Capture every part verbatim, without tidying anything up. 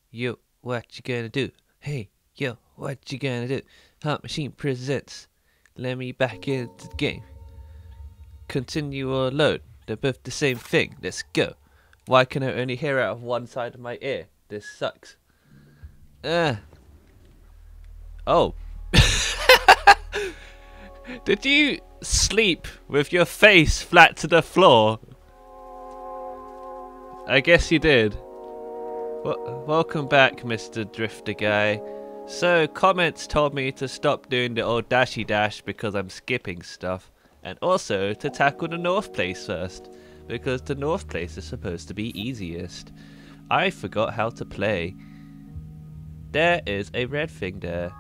Yo, what you gonna do? Hey, yo, what you gonna do? Hunt Machine presents. Let me back into the game. Continue or load. They're both the same thing. Let's go. Why can I only hear out of one side of my ear? This sucks. Uh. Oh. Did you sleep with your face flat to the floor? I guess you did. Well, welcome back, Mister Drifter Guy. So, comments told me to stop doing the old dashy dash because I'm skipping stuff. And also to tackle the north place first, because the north place is supposed to be easiest. I forgot how to play. There is a red thing there.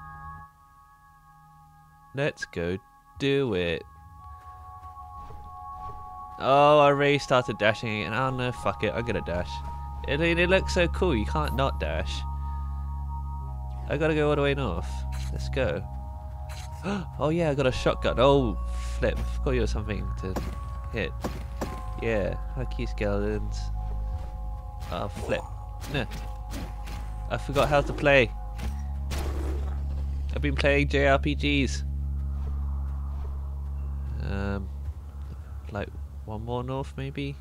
Let's go do it. Oh, I already started dashing and oh no, fuck it, I'm gonna dash. It, it looks so cool, you can't not dash. I gotta go all the way north. Let's go. Oh yeah, I got a shotgun. Oh, flip. Forgot you was something to hit. Yeah, fuck you skeletons. Oh, flip. No. I forgot how to play. I've been playing J R P Gs. Um, like one more north maybe?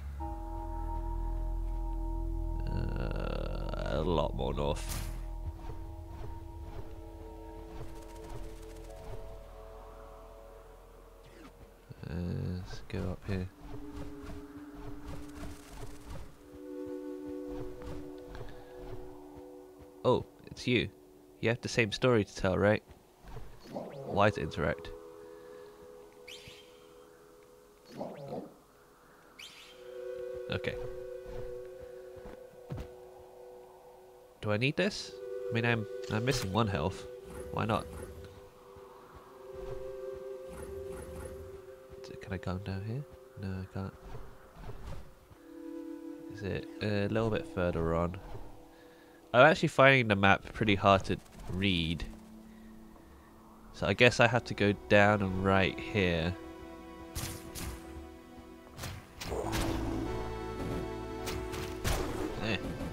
Uh, a lot more north. Uh, let's go up here. Oh, it's you. You have the same story to tell, right? Why to interact? Okay. Do I need this? I mean, I'm I'm missing one health. Why not? Can I come down here? No, I can't. Is it a little bit further on? I'm actually finding the map pretty hard to read. So I guess I have to go down and right here. Eh.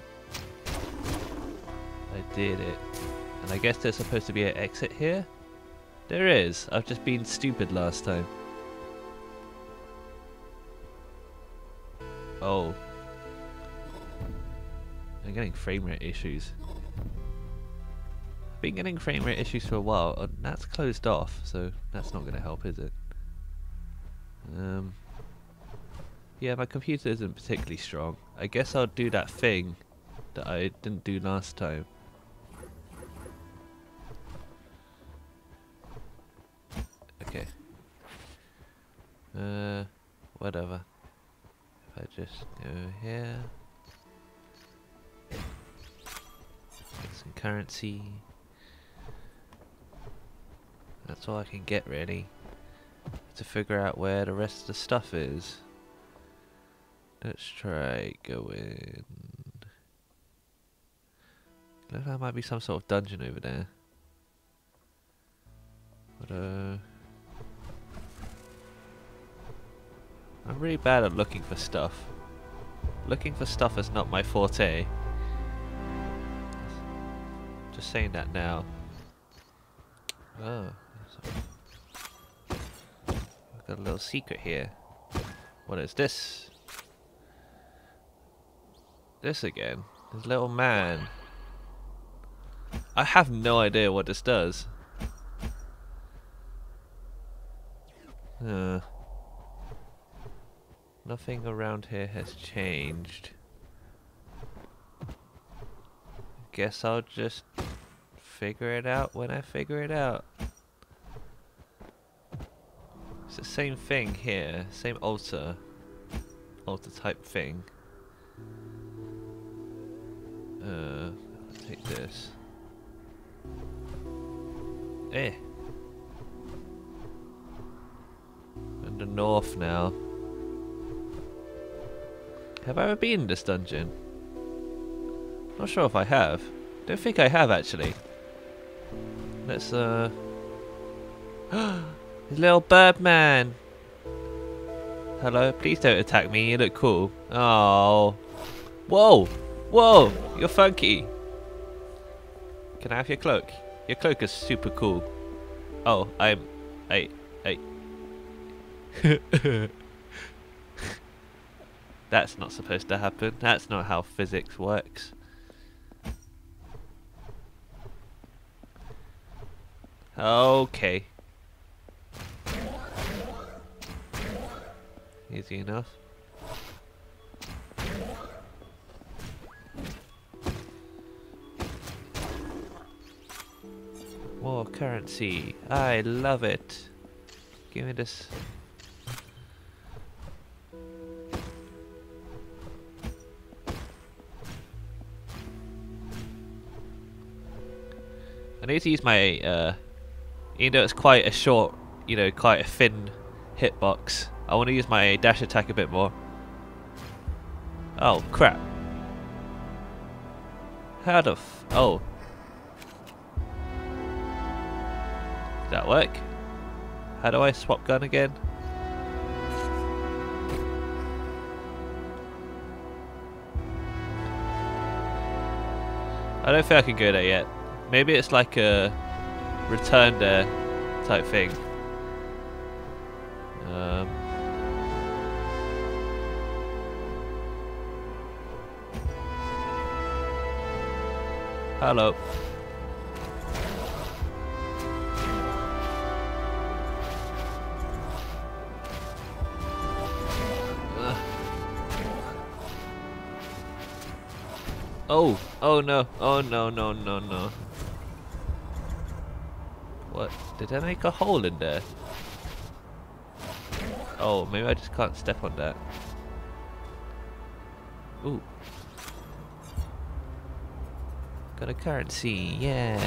I did it. And I guess there's supposed to be an exit here? There is. I've just been stupid last time. Oh. I'm getting frame rate issues. I've been getting frame rate issues for a while, and that's closed off, so that's not going to help, is it? Um. Yeah, my computer isn't particularly strong. I guess I'll do that thing that I didn't do last time. Okay. Uh, whatever. I just go here, get some currency. That's all I can get really. To figure out where the rest of the stuff is. Let's try going. Looks like there might be some sort of dungeon over there. But uh. I'm really bad at looking for stuff. Looking for stuff is not my forte. Just saying that now. Oh. I've got a little secret here. What is this? This again? This little man. I have no idea what this does. Uh. Nothing around here has changed. Guess I'll just figure it out when I figure it out. It's the same thing here, same altar, altar type thing. Uh, I'll take this. Eh. In the north now. Have I ever been in this dungeon? Not sure if I have. Don't think I have actually. Let's uh his little bird man. Hello, please don't attack me, you look cool. Oh. Whoa! Whoa! You're funky. Can I have your cloak? Your cloak is super cool. Oh, I'm... I... I... That's not supposed to happen. That's not how physics works. Okay. Easy enough. More currency. I love it. Give me this. I need to use my, uh, even though it's quite a short, you know, quite a thin hitbox, I want to use my dash attack a bit more. Oh, crap. How the f... Oh. Did that work? How do I swap gun again? I don't think I can go there yet. Maybe it's like a return there type thing. Um, hello. Ugh. Oh, oh no, oh no, no, no, no. What? Did I make a hole in there? Oh, maybe I just can't step on that. Ooh. Got a currency, yeah.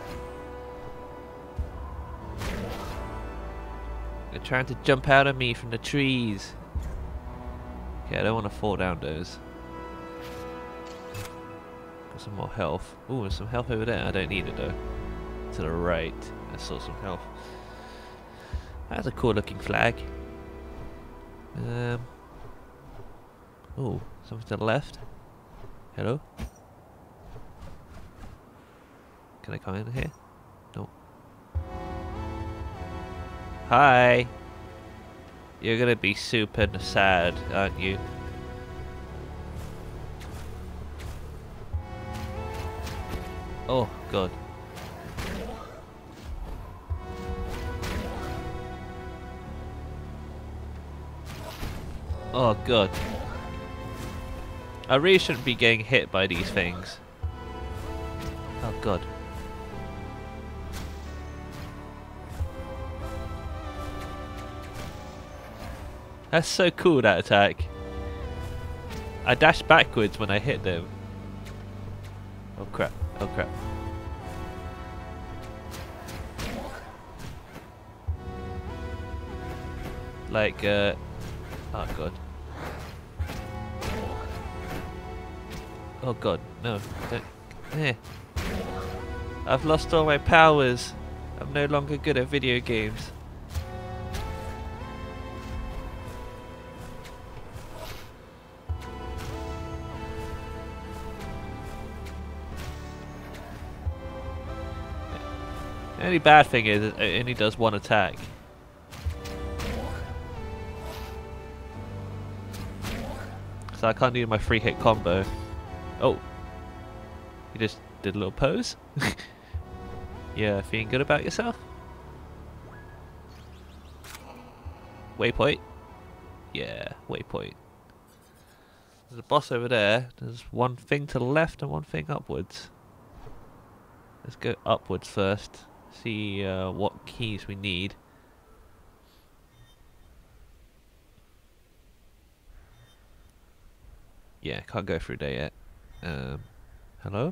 They're trying to jump out at me from the trees. Okay, I don't want to fall down those. Got some more health. Ooh, there's some health over there. I don't need it though. To the right. I saw some health. That's a cool looking flag. Um. Oh, something to the left. Hello? Can I come in here? No. Hi! You're gonna be super sad, aren't you? Oh, God. Oh god. I really shouldn't be getting hit by these things. Oh god. That's so cool, that attack. I dashed backwards when I hit them. Oh crap, oh crap. Like, uh... oh god. Oh god, no, don't. Eh. I've lost all my powers. I'm no longer good at video games. The only bad thing is it only does one attack. So I can't do my free hit combo. Oh, you just did a little pose? Yeah, feeling good about yourself? Waypoint? Yeah, waypoint. There's a boss over there. There's one thing to the left and one thing upwards. Let's go upwards first. See uh, what keys we need. Yeah, can't go through there yet. Um, hello?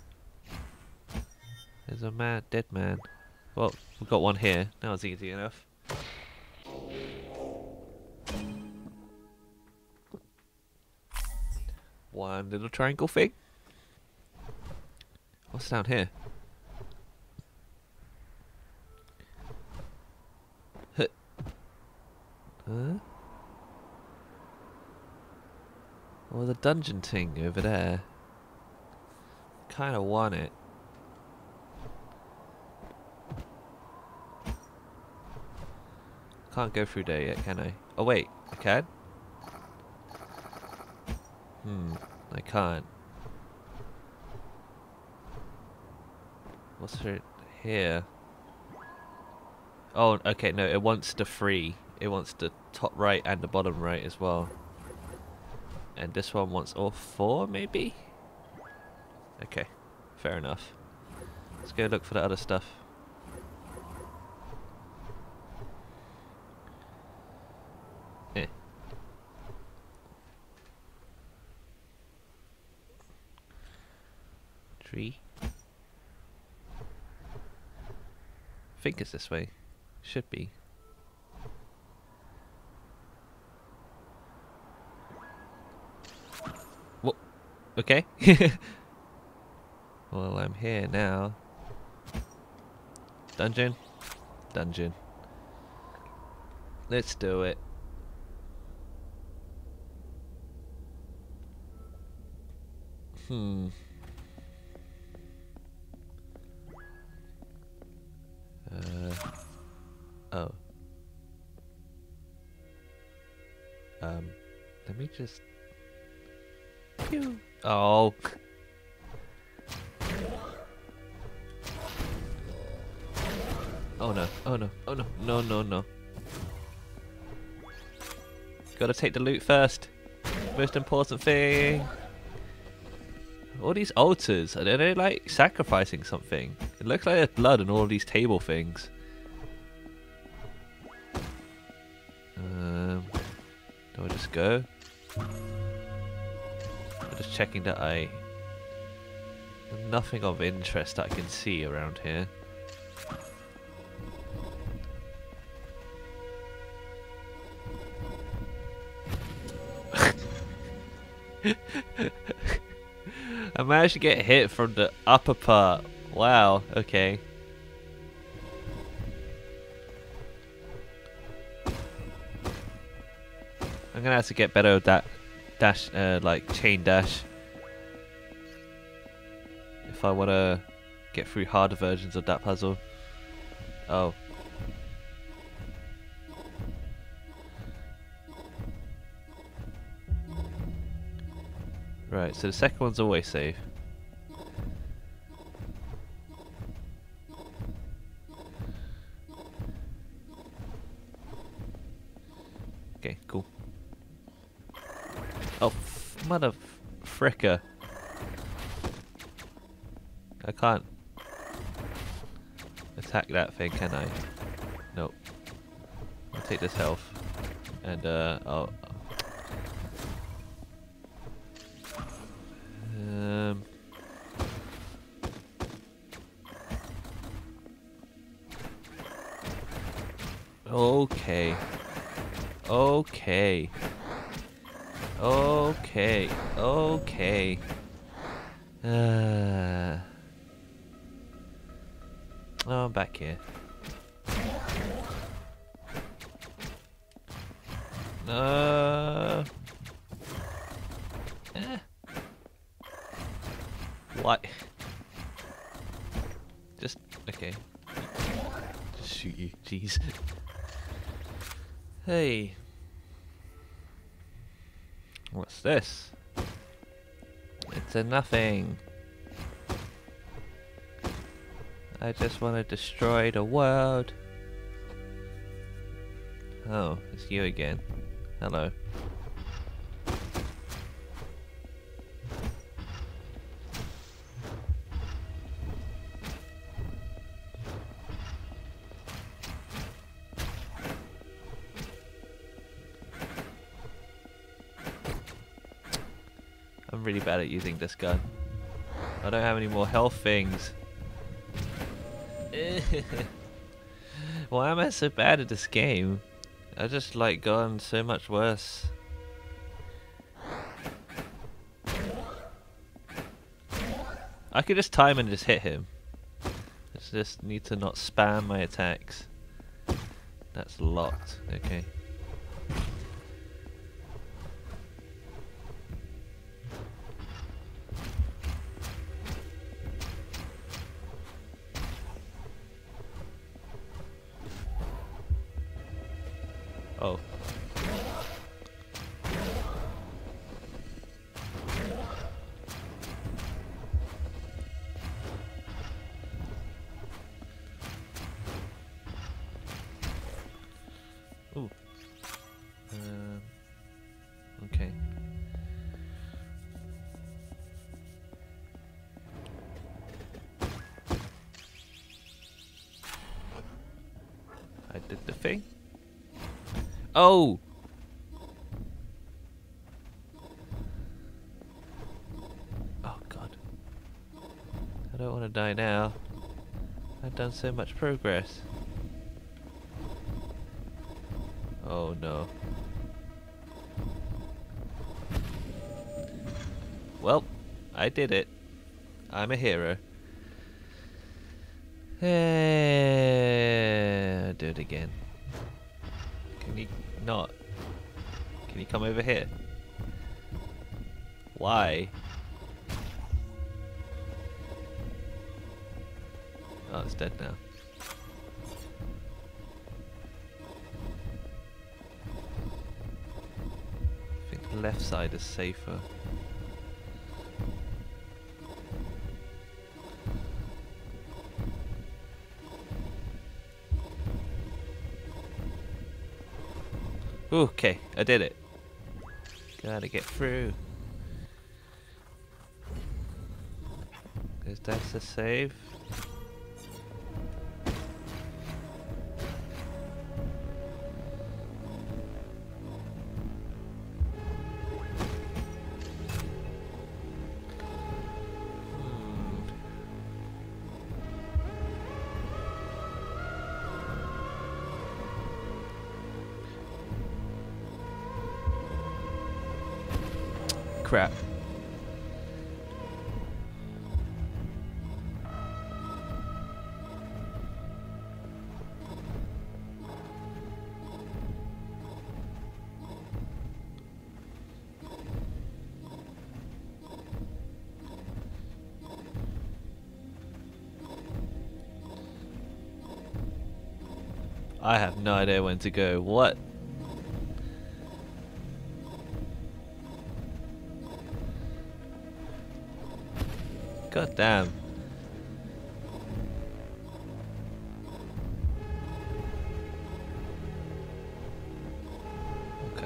There's a man, dead man. Well, we've got one here. That was easy enough. One little triangle thing. What's down here? Huh? Oh, the dungeon thing over there. Kinda want it. Can't go through there yet, can I? Oh wait, I can? Hmm, I can't. What's there here? Oh, okay, no, it wants the three. It wants the top right and the bottom right as well. And this one wants all four, maybe? Okay, fair enough. Let's go look for the other stuff. Eh. Tree. I think it's this way. Should be. What? Okay. Well, I'm here now. Dungeon? Dungeon. Let's do it. Hmm. Uh. Oh. Um. Let me just. Pew. Oh. Oh no, oh no, oh no, no, no, no. Gotta take the loot first. Most important thing. All these altars, are they like sacrificing something? It looks like there's blood on all these table things. Um, do I just go? I'm just checking that I... There's nothing of interest that I can see around here. I managed to get hit from the upper part. Wow, okay. I'm gonna have to get better at that dash, uh, like chain dash, if I wanna get through harder versions of that puzzle. Oh. Right, so the second one's always safe. Okay, cool. Oh, f mother fricker. I can't attack that thing, can I? Nope. I'll take this health. And, uh, I'll... Um... Okay. Okay. Okay. Okay. Uh... Oh, I'm back here. Uh... Eh. What? Just... okay. Just shoot you, jeez. Hey. What's this? It's a nothing. I just want to destroy the world. Oh, it's you again. Hello. I'm really bad at using this gun. I don't have any more health things. Why am I so bad at this game? I've just like gone so much worse. I could just time and just hit him. I just need to not spam my attacks. That's locked. Okay. Oh. Ooh. Um, okay. I did the thing. Oh! Oh god. I don't want to die now. I've done so much progress. Oh no. Well, I did it. I'm a hero. Eh, do it again. Can you not? Can you come over here? Why? Oh, it's dead now. I think the left side is safer. Okay, I did it. Gotta get through. Is that a save? Crap. I have no idea when to go. What? God damn. Okay.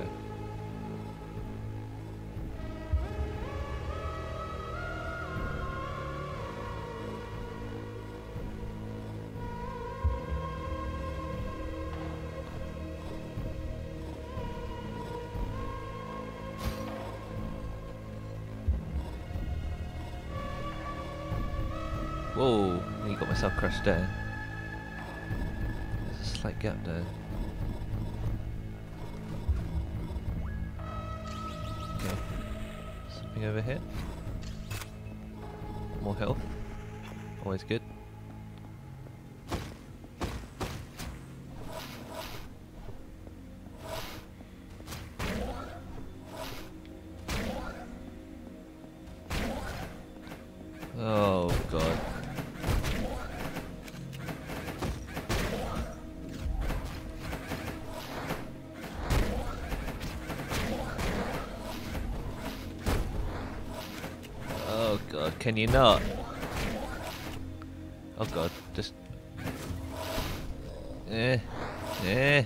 Whoa, you got myself crushed there. There's a slight gap there. Okay. Something over here. More health. Always good. Oh god. Oh god, can you not? Oh god, just... Eh, eh.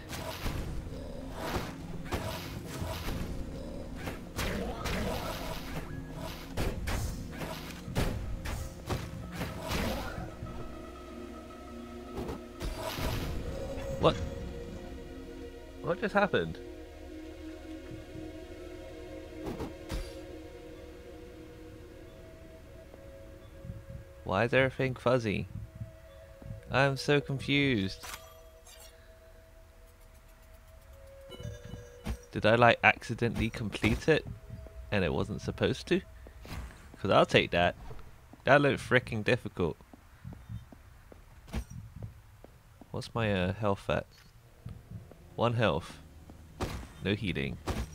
What? What just happened? Why is everything fuzzy? I'm so confused. Did I like accidentally complete it and it wasn't supposed to? Because I'll take that. That looked freaking difficult. What's my uh, health at? One health. No healing.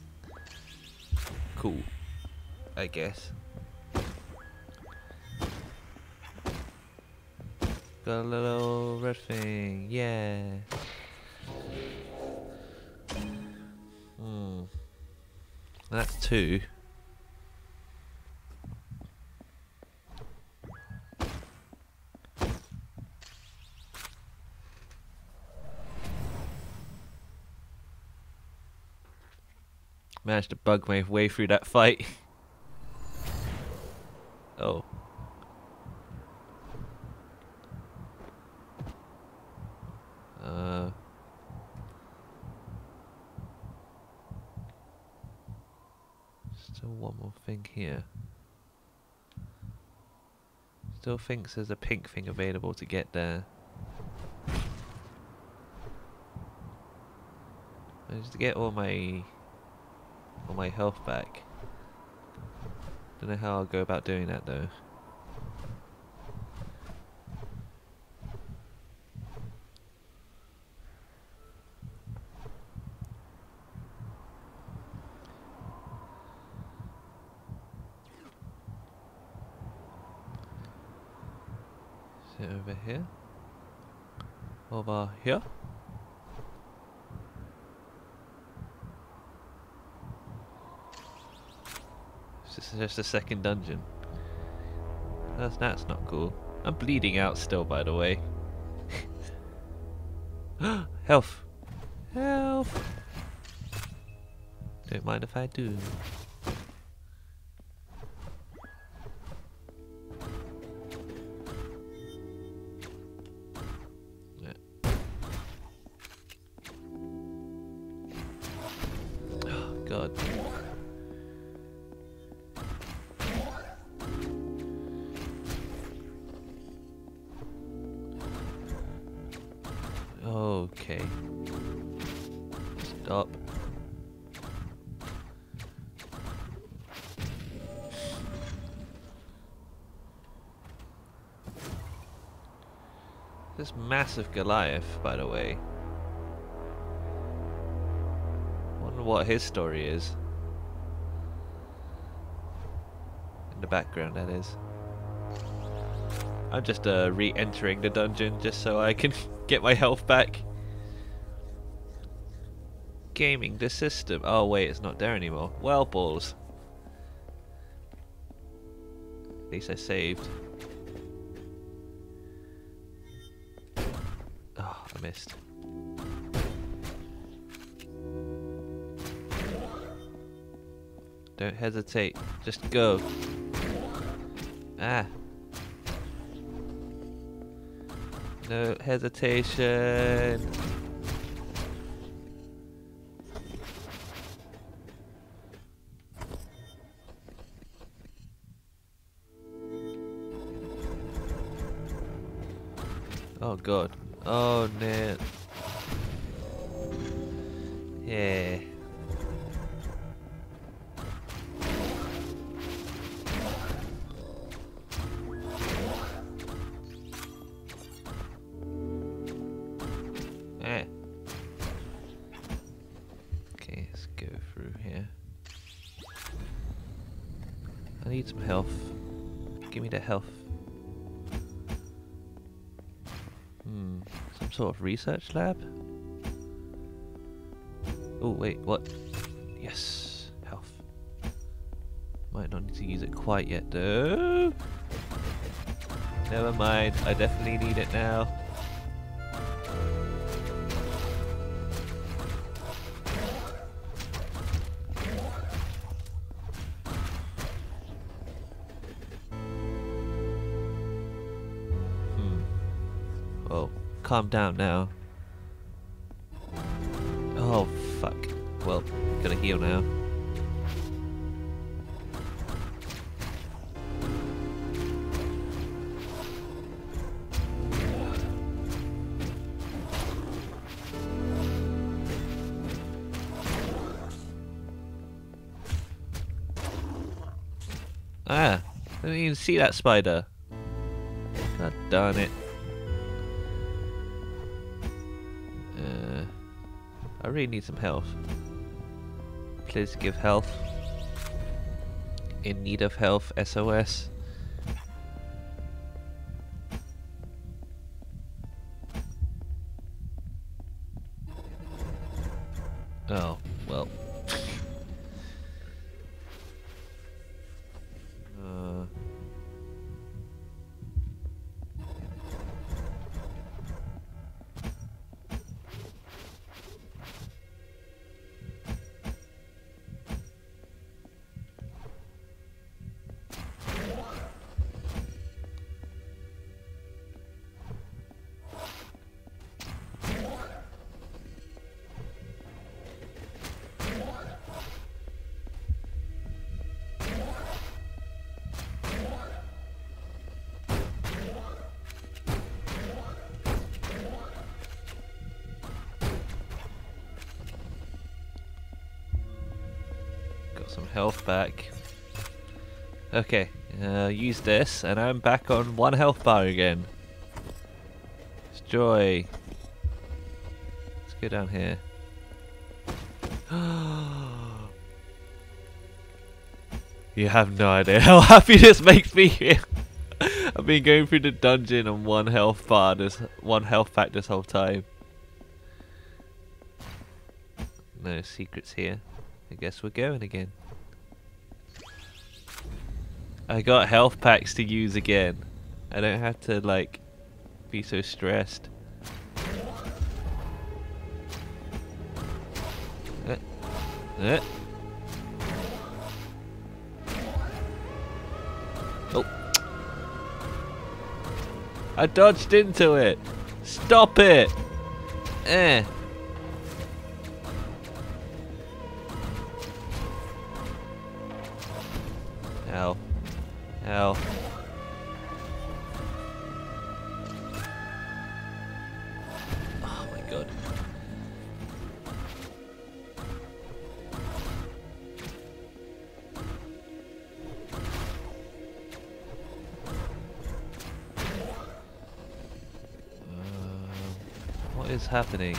Cool. I guess. Got a little red thing. Yeah. That's two. Managed to bug my way through that fight. Oh. Uh. Still one more thing here. Still thinks there's a pink thing available to get there. Managed to get all my all my health back. Don't know how I'll go about doing that though. Is it over here? Over here? This is just a second dungeon. That's that's not cool. I'm bleeding out still, by the way. Health. Health. Don't mind if I do. Yeah. Oh God. Okay. Stop. This massive Goliath, by the way. Wonder what his story is. In the background, that is. I'm just uh, re-entering the dungeon just so I can get my health back. Gaming the system. Oh wait, it's not there anymore. Well, balls. At least I saved. Oh, I missed. Don't hesitate. Just go. Ah. No hesitation. Oh God. Oh no. Yeah. Eh. Okay, let's go through here. I need some health. Give me the health. Hmm, some sort of research lab? Oh wait, what? Yes, health. Might not need to use it quite yet though. Never mind, I definitely need it now. Oh, calm down now. Oh, fuck. Well, gotta heal now. Ah, I didn't even see that spider. God darn it. I really need some health. Please give health. In need of health, S O S. Oh, well. some health back. Okay, uh, use this, and I'm back on one health bar again. It's joy. Let's go down here. You have no idea how happy this makes me here. I've been going through the dungeon on one health bar, this one health pack this whole time. No secrets here. I guess we're going again. I got health packs to use again. I don't have to like be so stressed. Uh, uh. Oh. I dodged into it. Stop it. Eh. Ow. Ow. Oh my god. What is happening?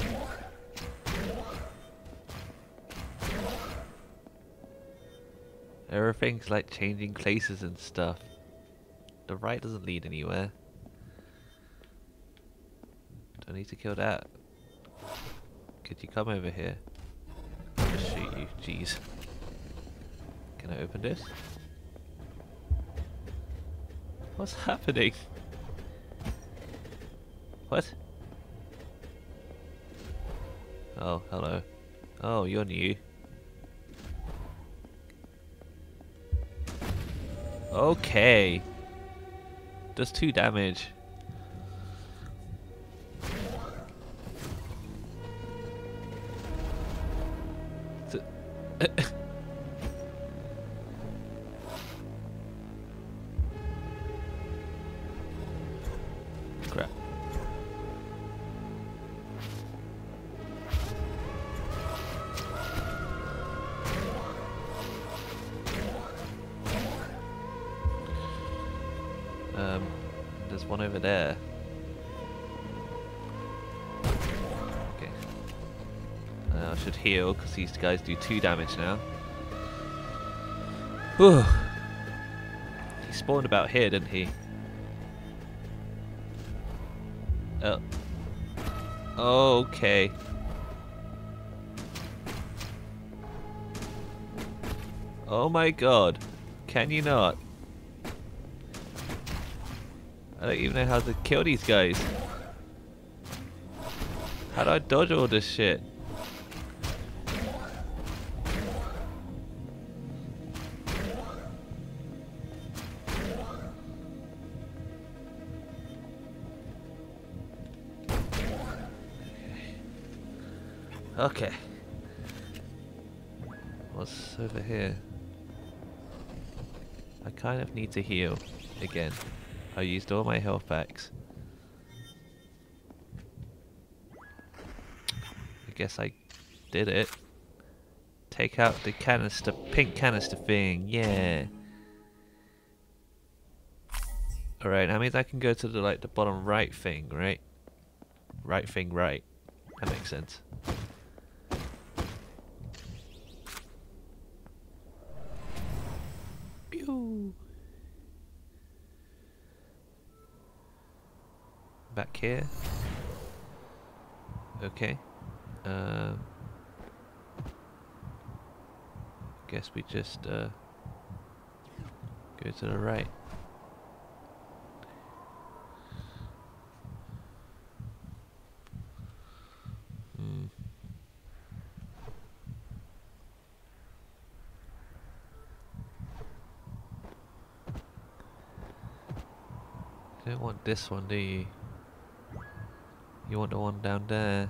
Everything's like changing places and stuff. The right doesn't lead anywhere. Do I need to kill that? Could you come over here? I'll just shoot you. Jeez. Can I open this? What's happening? What? Oh, hello. Oh, you're new. Okay. Does two damage. Crap. Um, there's one over there. Okay. Uh, I should heal because these guys do two damage now. Whew. He spawned about here, didn't he? Oh. Okay. Oh my god. Can you not? I don't even know how to kill these guys. How do I dodge all this shit? Okay. What's over here? I kind of need to heal again. I used all my health packs. I guess I did it. Take out the canister, pink canister thing, yeah. Alright, that means I can go to the like the bottom right thing, right? Right thing, right. That makes sense. Pew! Back here. Okay. Um, guess we just uh, go to the right. Hmm. You don't want this one, do you? You want the one down there.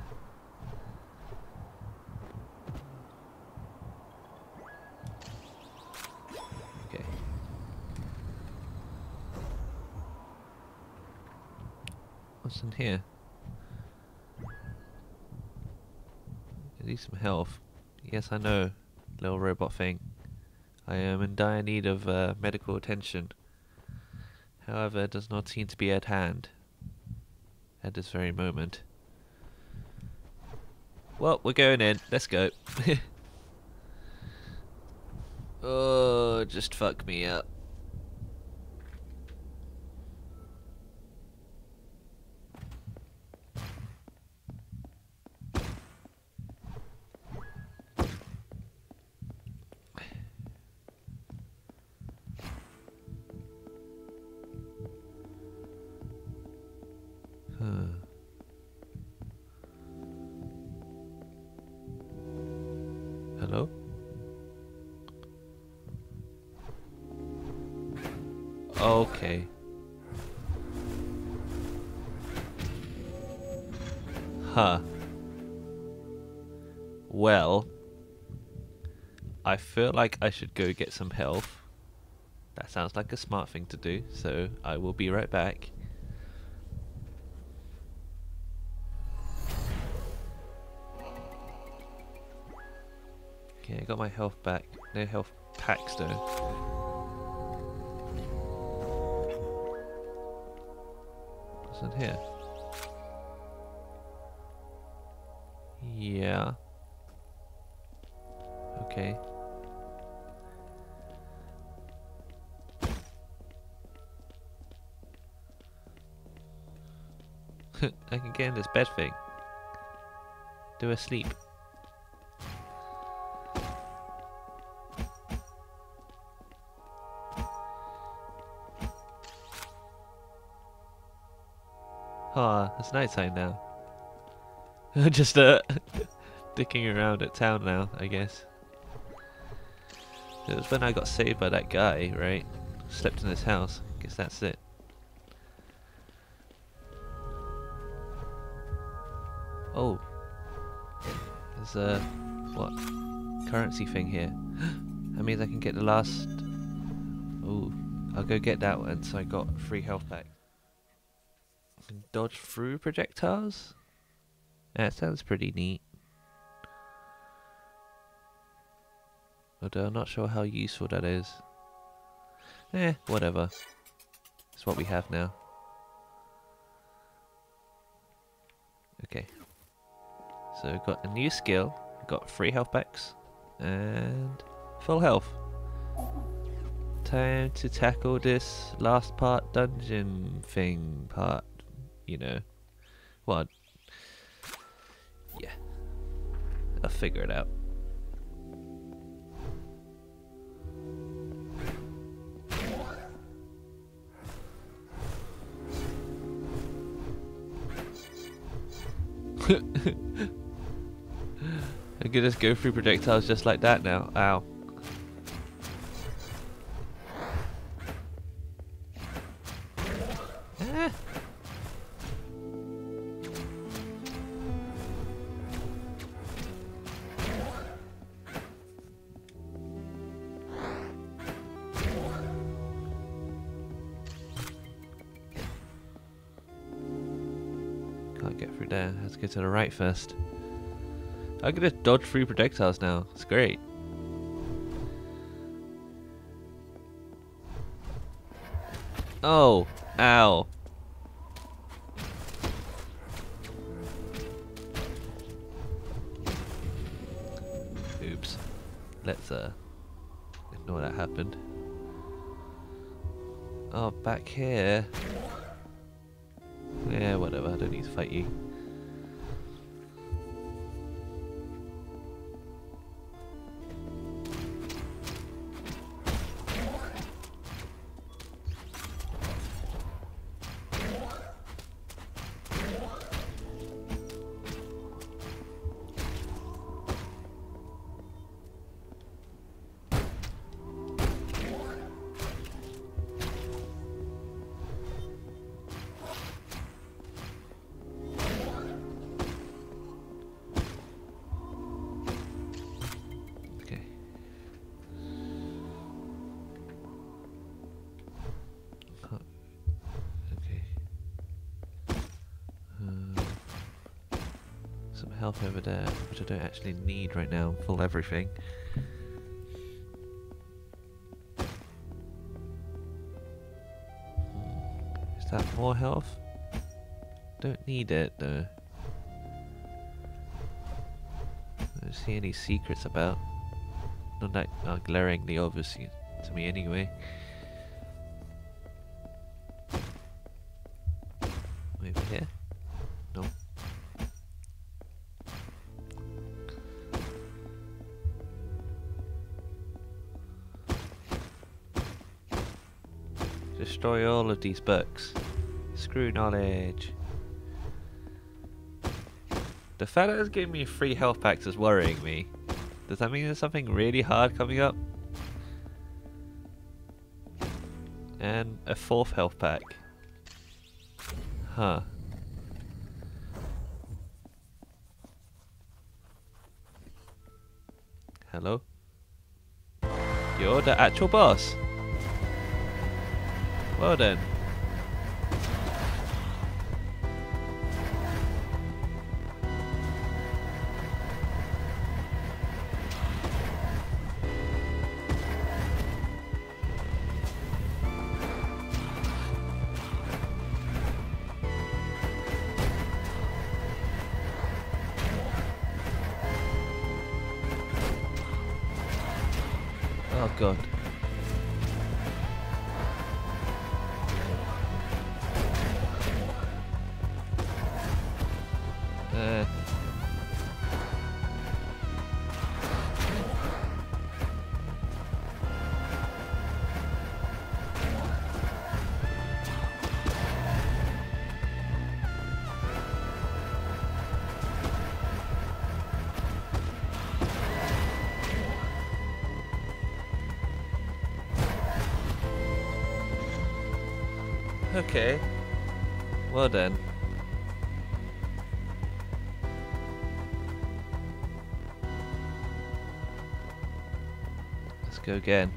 Okay. What's in here? I need some health. Yes, I know. Little robot thing. I am in dire need of uh, medical attention. However, it does not seem to be at hand at this very moment. Well, we're going in. Let's go. Oh, just fuck me up. Huh. Hello? Okay. Huh. Well, I feel like I should go get some health. That sounds like a smart thing to do, so I will be right back. Okay, I got my health back. No health packs though. What's in here? Yeah. Okay. I can get in this bed thing. Do a sleep. Ah, it's nighttime now. Just uh, dicking around at town now, I guess. It was when I got saved by that guy, right? Slept in his house. Guess that's it. Oh, there's a what currency thing here. That means I can get the last. Oh, I'll go get that one. So I got a free health pack. I can dodge through projectiles. That sounds pretty neat. Although I'm not sure how useful that is. Eh, whatever. It's what we have now. Okay. So we've got a new skill, we've got three health packs, and full health. Time to tackle this last part dungeon thing part, you know. What? Yeah. I'll figure it out. I can just go through projectiles just like that now. Ow. Ah. Can't get through there. Let's go to the right first. I can just dodge through projectiles now. It's great. Oh, ow. Oops. Let's uh ignore that happened. Oh, back here. Yeah, whatever. I don't need to fight you. Health over there, which I don't actually need right now. I'm full everything. that more health? Don't need it though. I don't see any secrets about. Not that uh, glaringly obvious to me anyway. Over here? No. Destroy all of these books. Screw knowledge. The fact that it's giving me free health packs is worrying me. Does that mean there's something really hard coming up? And a fourth health pack. Huh. Hello? You're the actual boss. Well then. Oh god. Uh. Okay. Well then. Let's go again.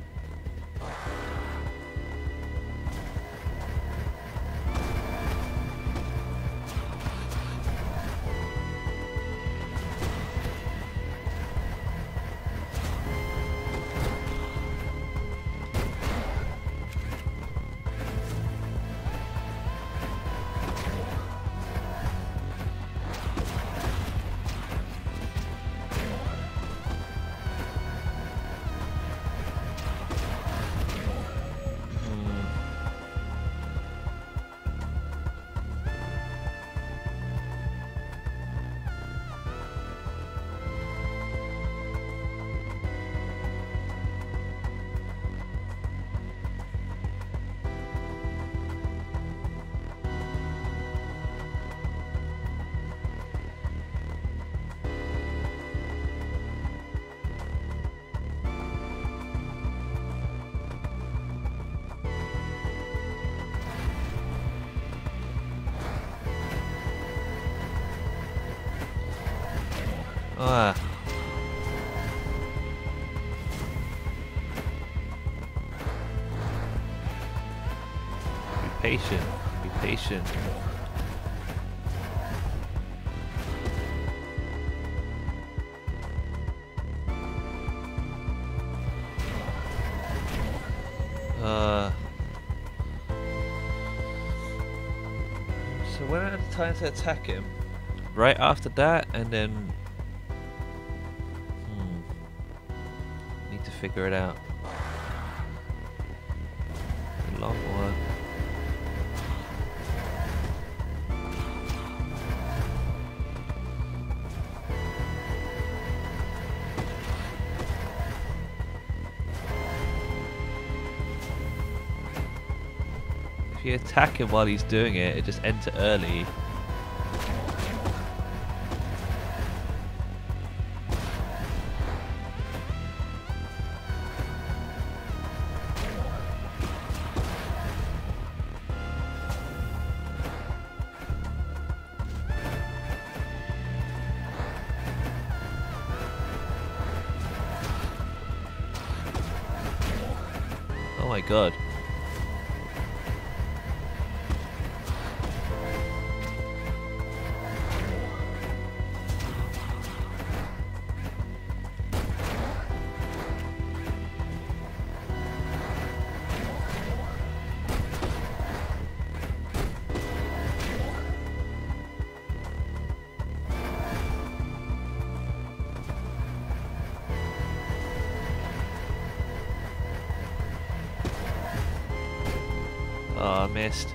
Ah. Be patient. Be patient. Uh. So when I had time to attack him, right after that, and then. To figure it out. A long one. If you attack him while he's doing it, it just ends it early. Oh my god. missed.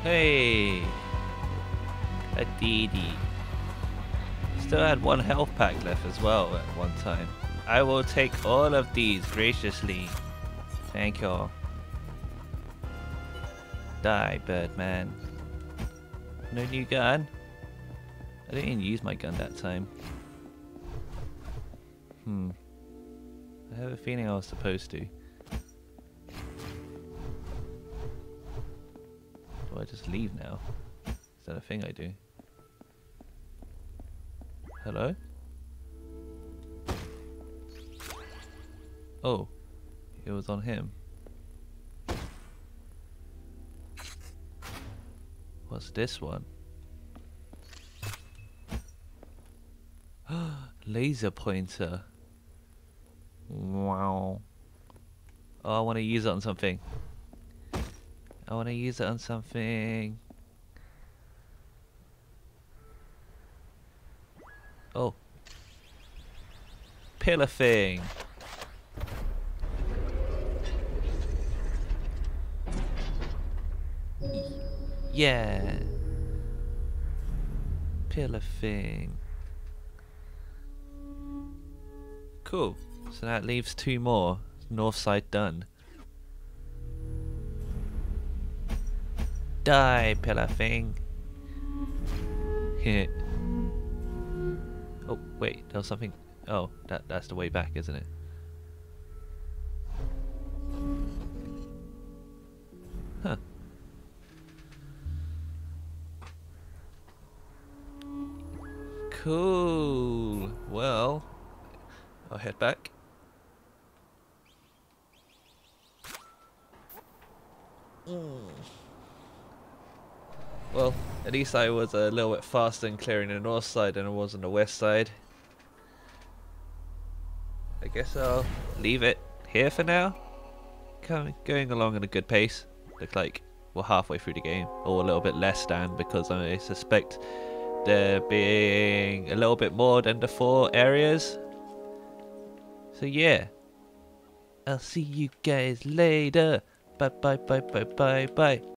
Hey! A D D. Still had one health pack left as well at one time. I will take all of these graciously. Thank you. Die, Birdman. No new gun? I didn't even use my gun that time. Hmm. I have a feeling I was supposed to. Do I just leave now? Is that a thing I do? Hello? Oh, it was on him. What's this one? Laser pointer. Wow. Oh, I want to use it on something. I want to use it on something. Oh. Pillar thing. Yeah. Pillar thing. Cool. So that leaves two more. North side done. Die, pillar thing. Hit. Oh, wait, there was something. Oh, that that's the way back, isn't it? Huh. Cool. Well, I'll head back. Mm. Well, at least I was a little bit faster in clearing the north side than I was on the west side. I guess I'll leave it here for now. Coming, going along at a good pace. Looks like we're halfway through the game, or a little bit less than, because I suspect there being a little bit more than the four areas. So yeah, I'll see you guys later. Bye bye bye bye bye bye.